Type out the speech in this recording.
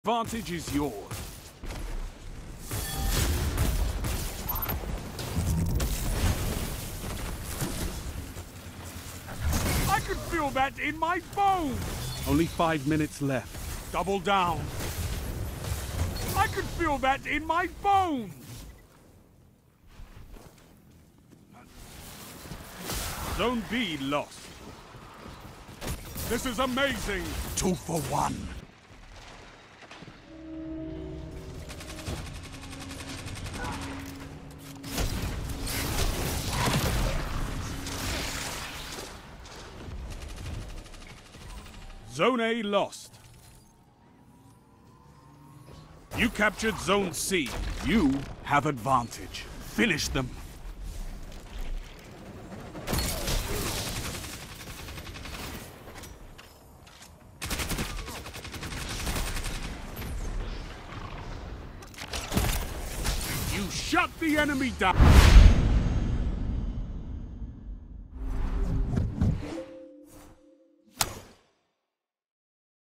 Advantage is yours. I can feel that in my bones! Only 5 minutes left. Double down. I can feel that in my bones! Zone B lost. This is amazing! 2 for 1. Zone A lost. You captured Zone C. You have advantage. Finish them. You shut the enemy down.